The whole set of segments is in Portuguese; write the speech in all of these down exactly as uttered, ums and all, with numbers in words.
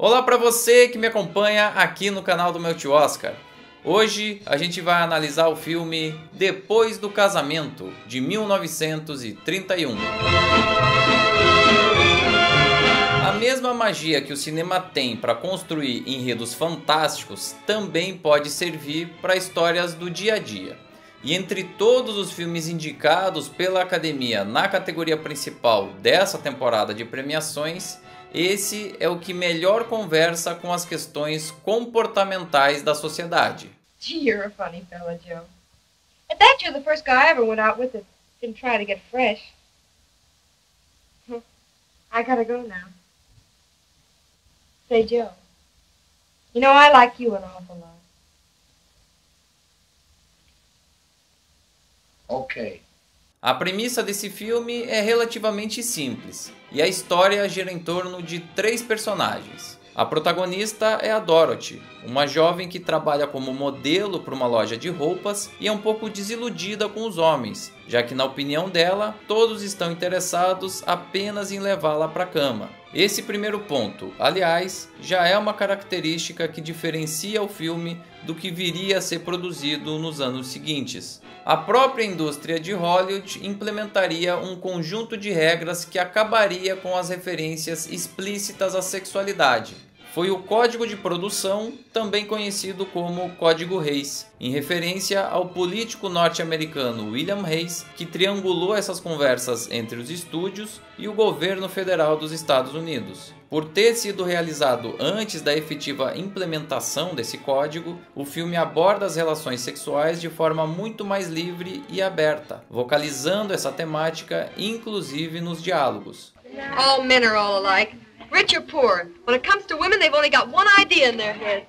Olá para você que me acompanha aqui no canal do meu tio Oscar. Hoje a gente vai analisar o filme Depois do Casamento, de mil novecentos e trinta e um. A mesma magia que o cinema tem para construir enredos fantásticos também pode servir para histórias do dia a dia. E entre todos os filmes indicados pela Academia na categoria principal dessa temporada de premiações, esse é o que melhor conversa com as questões comportamentais da sociedade. Gee, you're a funny fella, Joe. I bet you're the first guy I ever went out with that didn't try to get fresh. I gotta go now. Say, Joe, you know I like you an awful lot. Ok. A premissa desse filme é relativamente simples, e a história gira em torno de três personagens. A protagonista é a Dorothy, uma jovem que trabalha como modelo para uma loja de roupas e é um pouco desiludida com os homens, já que na opinião dela, todos estão interessados apenas em levá-la para a cama. Esse primeiro ponto, aliás, já é uma característica que diferencia o filme do que viria a ser produzido nos anos seguintes. A própria indústria de Hollywood implementaria um conjunto de regras que acabaria com as referências explícitas à sexualidade. Foi o Código de Produção, também conhecido como Código Hays, em referência ao político norte-americano William Hays, que triangulou essas conversas entre os estúdios e o governo federal dos Estados Unidos. Por ter sido realizado antes da efetiva implementação desse código, o filme aborda as relações sexuais de forma muito mais livre e aberta, vocalizando essa temática inclusive nos diálogos. All men are all alike, rich or poor. When it comes to women, they've only got one idea in their head.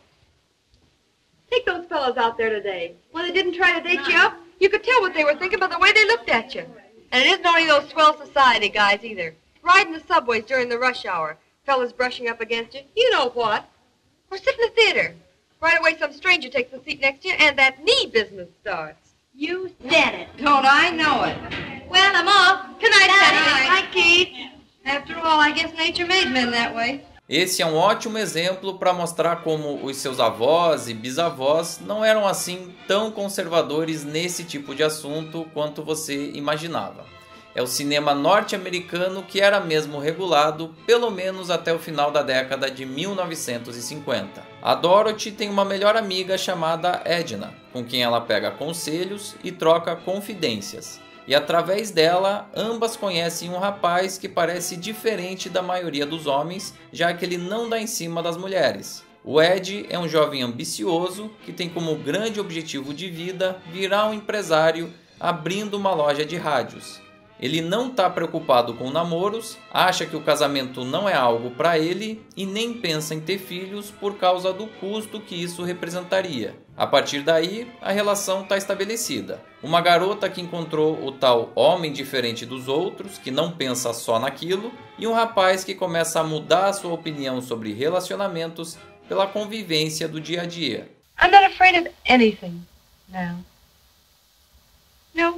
Take those fellas out there today. When they didn't try to date you up, you could tell what they were thinking by the way they looked at you. And it isn't only those swell society guys either. Riding the subways during the rush hour. Fellas brushing up against you, you know what? Or sit in the theater. Right away some stranger takes the seat next to you and that knee business starts. You said it. Don't I know it? Well, I'm off. Good night, Betty. Hi, Keith. After all, I guess nature made men that way. Esse é um ótimo exemplo para mostrar como os seus avós e bisavós não eram assim tão conservadores nesse tipo de assunto quanto você imaginava. É o cinema norte-americano que era mesmo regulado, pelo menos até o final da década de mil novecentos e cinquenta. A Dorothy tem uma melhor amiga chamada Edna, com quem ela pega conselhos e troca confidências. E através dela, ambas conhecem um rapaz que parece diferente da maioria dos homens, já que ele não dá em cima das mulheres. O Ed é um jovem ambicioso que tem como grande objetivo de vida virar um empresário abrindo uma loja de rádios. Ele não está preocupado com namoros, acha que o casamento não é algo para ele e nem pensa em ter filhos por causa do custo que isso representaria. A partir daí, a relação está estabelecida. Uma garota que encontrou o tal homem diferente dos outros, que não pensa só naquilo, e um rapaz que começa a mudar a sua opinião sobre relacionamentos pela convivência do dia a dia. I'm not afraid of anything now. No.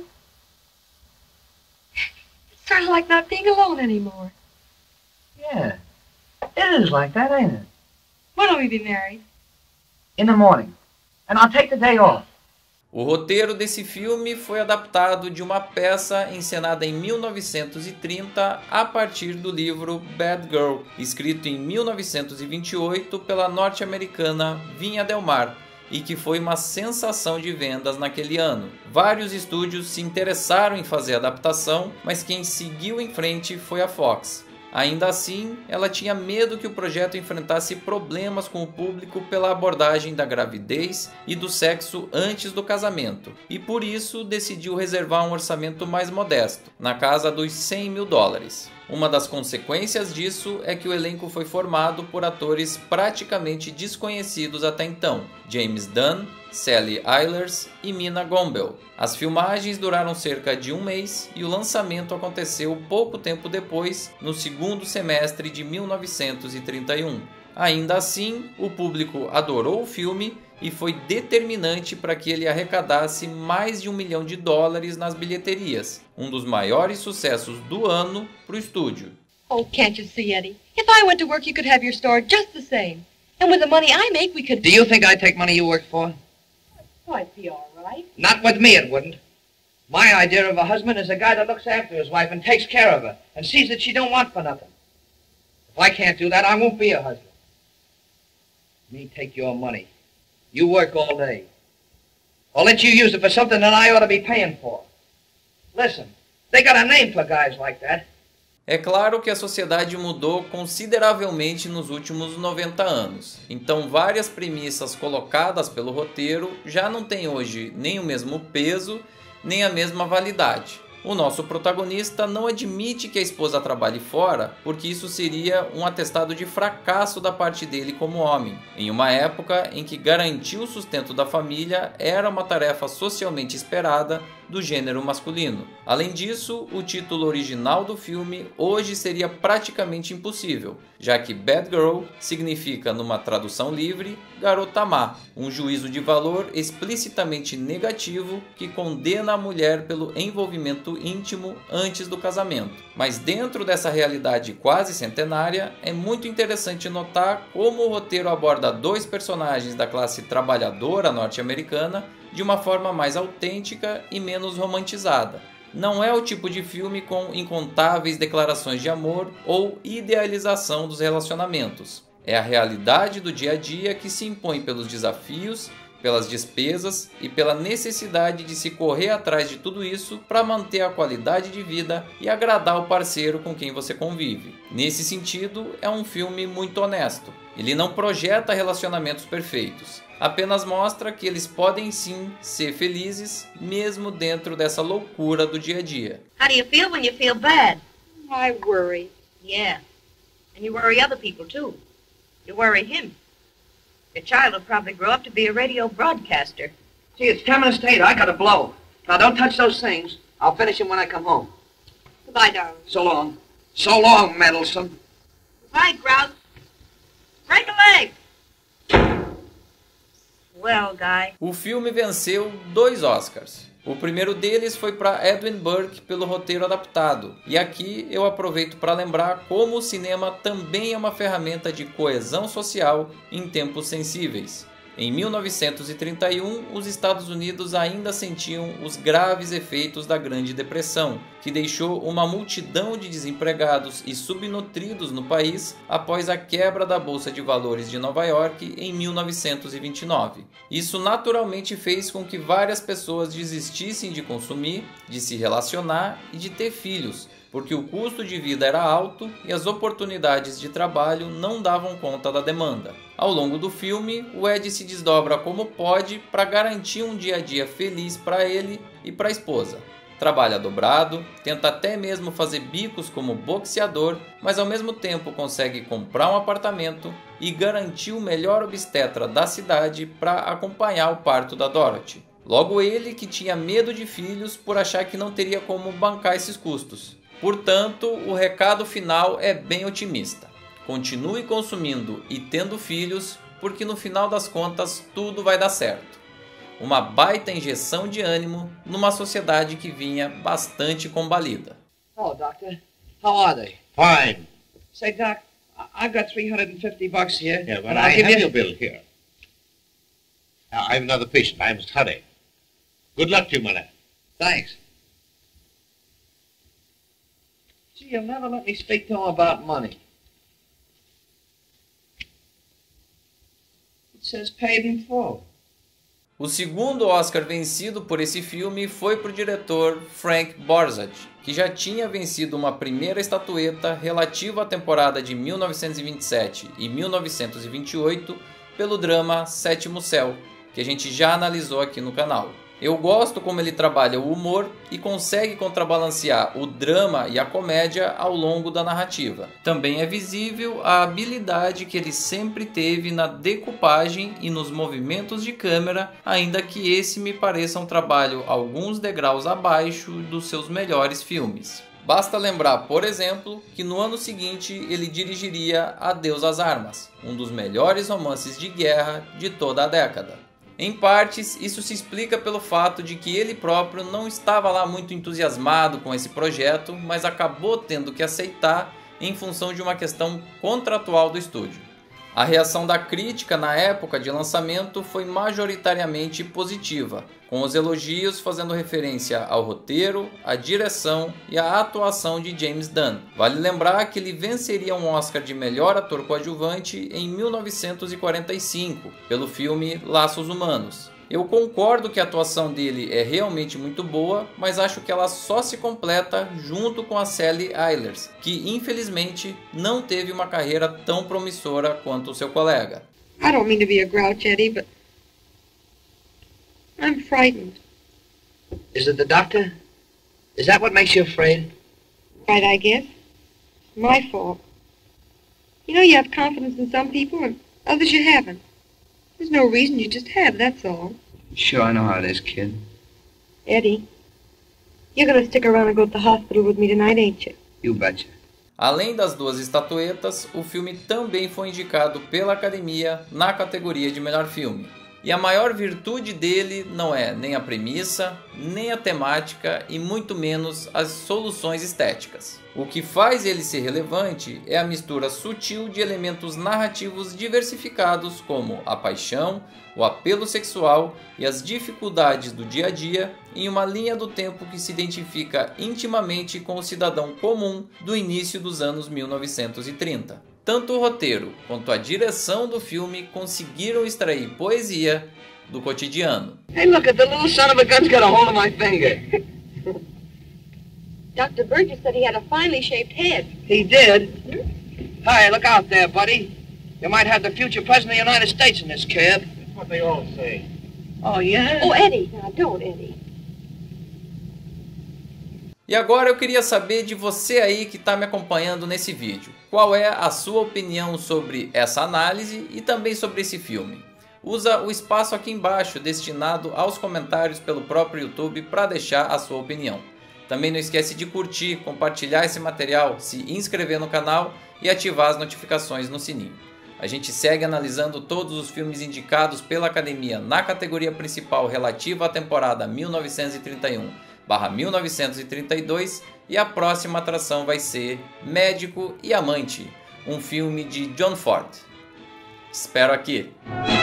It's sort of like not being alone anymore. Yeah. It is like that, ain't it? When will we be married? In the morning. And I'll take the day off. O roteiro desse filme foi adaptado de uma peça encenada em mil novecentos e trinta a partir do livro Bad Girl, escrito em mil novecentos e vinte e oito pela norte-americana Vinha Del Mar, e que foi uma sensação de vendas naquele ano. Vários estúdios se interessaram em fazer a adaptação, mas quem seguiu em frente foi a Fox. Ainda assim, ela tinha medo que o projeto enfrentasse problemas com o público pela abordagem da gravidez e do sexo antes do casamento, e por isso decidiu reservar um orçamento mais modesto, na casa dos cem mil dólares. Uma das consequências disso é que o elenco foi formado por atores praticamente desconhecidos até então: James Dunn, Sally Eilers e Mina Gombel. As filmagens duraram cerca de um mês e o lançamento aconteceu pouco tempo depois, no segundo semestre de mil novecentos e trinta e um. Ainda assim, o público adorou o filme e foi determinante para que ele arrecadasse mais de um milhão de dólares nas bilheterias, um dos maiores sucessos do ano para o estúdio. Oh, can't you see, Eddie? If I went to work, you could have your store just the same. And with the money I make, we could... Do you think I'd take money you work for? Oh, it'd be all right. Not with me, it wouldn't. My idea of a husband is a guy that looks after his wife and takes care of her and sees that she don't want for nothing. If I can't do that, I won't be a husband. Me take your money. You work all day. I'll let you use it for something that I ought to be paying for. Listen, they got a name for guys like that. É claro que a sociedade mudou consideravelmente nos últimos noventa anos, então várias premissas colocadas pelo roteiro já não têm hoje nem o mesmo peso, nem a mesma validade. O nosso protagonista não admite que a esposa trabalhe fora, porque isso seria um atestado de fracasso da parte dele como homem, em uma época em que garantir o sustento da família era uma tarefa socialmente esperada do gênero masculino. Além disso, o título original do filme hoje seria praticamente impossível, já que Bad Girl significa, numa tradução livre, garota má, um juízo de valor explicitamente negativo que condena a mulher pelo envolvimento íntimo antes do casamento. Mas dentro dessa realidade quase centenária, é muito interessante notar como o roteiro aborda dois personagens da classe trabalhadora norte-americana de uma forma mais autêntica e menos romantizada. Não é o tipo de filme com incontáveis declarações de amor ou idealização dos relacionamentos. É a realidade do dia a dia que se impõe pelos desafios, pelas despesas e pela necessidade de se correr atrás de tudo isso para manter a qualidade de vida e agradar o parceiro com quem você convive. Nesse sentido, é um filme muito honesto. Ele não projeta relacionamentos perfeitos, apenas mostra que eles podem sim ser felizes, mesmo dentro dessa loucura do dia a dia. How do you feel when you feel bad? I worry. Yeah. And you worry other people, too. You worry him. Your child will probably grow up to be a radio broadcaster. See, it's ten minutes to eight. I gotta blow. Now, don't touch those things. I'll finish them when I come home. Goodbye, darling. So long. So long, meddlesome. Goodbye, Grouse. Break a leg. Well, guy. O filme venceu dois Oscars. O primeiro deles foi para Edwin Burke pelo roteiro adaptado. E aqui eu aproveito para lembrar como o cinema também é uma ferramenta de coesão social em tempos sensíveis. Em mil novecentos e trinta e um, os Estados Unidos ainda sentiam os graves efeitos da Grande Depressão, que deixou uma multidão de desempregados e subnutridos no país após a quebra da Bolsa de Valores de Nova York em mil novecentos e vinte e nove. Isso naturalmente fez com que várias pessoas desistissem de consumir, de se relacionar e de ter filhos, porque o custo de vida era alto e as oportunidades de trabalho não davam conta da demanda. Ao longo do filme, o Ed se desdobra como pode para garantir um dia a dia feliz para ele e para a esposa. Trabalha dobrado, tenta até mesmo fazer bicos como boxeador, mas ao mesmo tempo consegue comprar um apartamento e garantir o melhor obstetra da cidade para acompanhar o parto da Dorothy. Logo ele que tinha medo de filhos por achar que não teria como bancar esses custos. Portanto, o recado final é bem otimista. Continue consumindo e tendo filhos, porque no final das contas tudo vai dar certo. Uma baita injeção de ânimo numa sociedade que vinha bastante combalida. Oh, doctor. How are they? Fine. Say, Doc, I- I've got three hundred fifty bucks here. Yeah, but and I I'll give have you... your bill here. Now, I have another patient. I must hurry. Good luck to you, my lad. Thanks. Gee, you'll never let me speak to him about money. It says paid in full. O segundo Oscar vencido por esse filme foi para o diretor Frank Borzage, que já tinha vencido uma primeira estatueta relativa à temporada de mil novecentos e vinte e sete e mil novecentos e vinte e oito pelo drama Sétimo Céu, que a gente já analisou aqui no canal. Eu gosto como ele trabalha o humor e consegue contrabalancear o drama e a comédia ao longo da narrativa. Também é visível a habilidade que ele sempre teve na decupagem e nos movimentos de câmera, ainda que esse me pareça um trabalho alguns degraus abaixo dos seus melhores filmes. Basta lembrar, por exemplo, que no ano seguinte ele dirigiria Adeus às Armas, um dos melhores romances de guerra de toda a década. Em partes, isso se explica pelo fato de que ele próprio não estava lá muito entusiasmado com esse projeto, mas acabou tendo que aceitar em função de uma questão contratual do estúdio. A reação da crítica na época de lançamento foi majoritariamente positiva, com os elogios fazendo referência ao roteiro, à direção e à atuação de James Dunn. Vale lembrar que ele venceria um Oscar de melhor ator coadjuvante em mil novecentos e quarenta e cinco, pelo filme Laços Humanos. Eu concordo que a atuação dele é realmente muito boa, mas acho que ela só se completa junto com a Sally Ehlers, que infelizmente não teve uma carreira tão promissora quanto o seu colega. I don't mean to be a grouch, Eddie, but I'm frightened. Is it the doctor? Is that what makes you afraid? Right, I guess. My fault. You know, you have confidence in some people and others you haven't. There's no reason, you just have, that's all. Sure, I know how it is, kid. Eddie, you're gonna stick around and go to the hospital with me tonight, ain't you? You betcha. Além das duas estatuetas, o filme também foi indicado pela Academia na categoria de melhor filme. E a maior virtude dele não é nem a premissa, nem a temática e muito menos as soluções estéticas. O que faz ele ser relevante é a mistura sutil de elementos narrativos diversificados como a paixão, o apelo sexual e as dificuldades do dia a dia em uma linha do tempo que se identifica intimamente com o cidadão comum do início dos anos mil novecentos e trinta. Tanto o roteiro quanto a direção do filme conseguiram extrair poesia do cotidiano. Hey, look, at the little son of a gun's got a hold of my finger. Doctor Burgess said he had a finely shaped head. He did? Hey, look out there, buddy. You might have the future president of the United States in this cab. That's what they all say. Oh, yeah? Oh, Eddie, now don't, Eddie. E agora eu queria saber de você aí que está me acompanhando nesse vídeo. Qual é a sua opinião sobre essa análise e também sobre esse filme? Usa o espaço aqui embaixo destinado aos comentários pelo próprio YouTube para deixar a sua opinião. Também não esquece de curtir, compartilhar esse material, se inscrever no canal e ativar as notificações no sininho. A gente segue analisando todos os filmes indicados pela Academia na categoria principal relativa à temporada mil novecentos e trinta e um barra mil novecentos e trinta e dois e a próxima atração vai ser Médico e Amante, um filme de John Ford. Espero aqui!